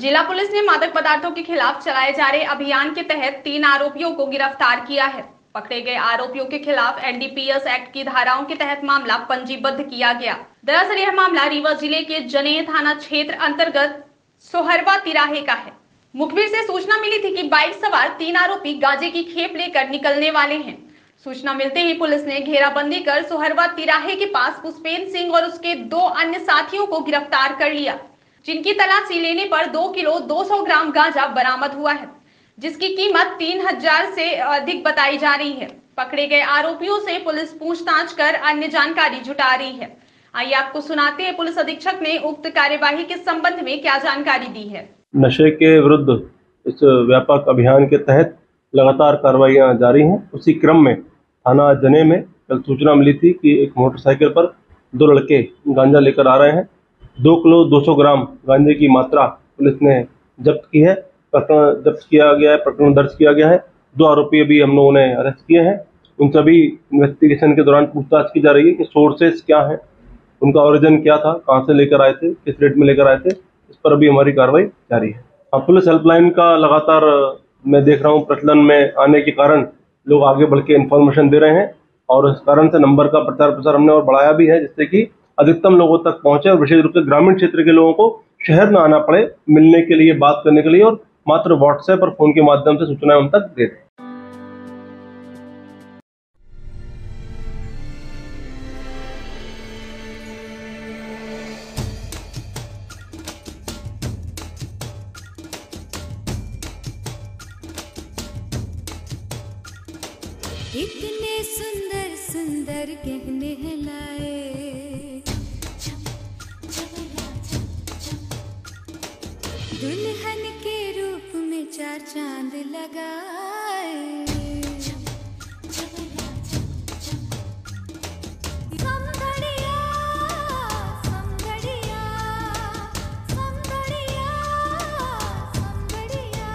जिला पुलिस ने मादक पदार्थों के खिलाफ चलाए जा रहे अभियान के तहत 3 आरोपियों को गिरफ्तार किया है। पकड़े गए आरोपियों के खिलाफ एनडीपीएस एक्ट की धाराओं के तहत मामला पंजीबद्ध किया गया। दरअसल यह मामला रीवा जिले के जनेह थाना क्षेत्र अंतर्गत सोहरवा तिराहे का है। मुखबिर से सूचना मिली थी कि बाइक सवार 3 आरोपी गांजे की खेप लेकर निकलने वाले हैं। सूचना मिलते ही पुलिस ने घेराबंदी कर सोहरवा तिराहे के पास पुष्पेंद्र सिंह और उसके 2 अन्य साथियों को गिरफ्तार कर लिया, जिनकी तलाशी लेने पर 2 किलो 200 ग्राम गांजा बरामद हुआ है, जिसकी कीमत 3000 से अधिक बताई जा रही है। पकड़े गए आरोपियों से पुलिस पूछताछ कर अन्य जानकारी जुटा रही है। आइए आपको सुनाते हैं पुलिस अधीक्षक ने उक्त कार्यवाही के संबंध में क्या जानकारी दी है। नशे के विरुद्ध इस व्यापक अभियान के तहत लगातार कार्रवाइयां जारी हैं। उसी क्रम में थाना जनेह में कल सूचना मिली थी कि एक मोटरसाइकिल पर 2 लड़के गांजा लेकर आ रहे हैं। 2 किलो 200 ग्राम गांजे की मात्रा पुलिस ने जब्त की है। प्रकरण जब्त किया गया है, प्रकरण दर्ज किया गया है। 2 आरोपी अभी हम लोगों ने अरेस्ट किए हैं। उन सभी इन्वेस्टिगेशन के दौरान पूछताछ की जा रही है कि सोर्सेस क्या है, उनका ओरिजिन क्या था, कहाँ से लेकर आए थे, किस रेट में लेकर आए थे, इस पर अभी हमारी कार्रवाई जारी है। पुलिस हेल्पलाइन का लगातार मैं देख रहा हूँ प्रचलन में आने के कारण लोग आगे बढ़ के इन्फॉर्मेशन दे रहे हैं और इस कारण से नंबर का प्रचार प्रसार हमने और बढ़ाया भी है, जिससे कि अधिकतम लोगों तक पहुंचे और विशेष रूप से ग्रामीण क्षेत्र के लोगों को शहर न आना पड़े मिलने के लिए, बात करने के लिए, और मात्र व्हाट्सएप और फोन के माध्यम से सूचनाएं उन तक दे दें। इतने सुंदर सुंदर गहने हैं लाए, दुल्हन के रूप में 4 चांद लगाए। समघड़िया समघड़िया समघड़िया समघड़िया,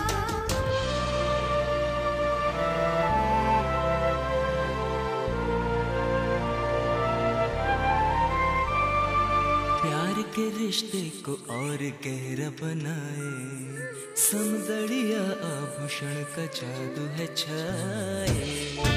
प्यार के रिश्ते को और गहरा बनाए, समदड़िया आभूषण का जादू है छाए।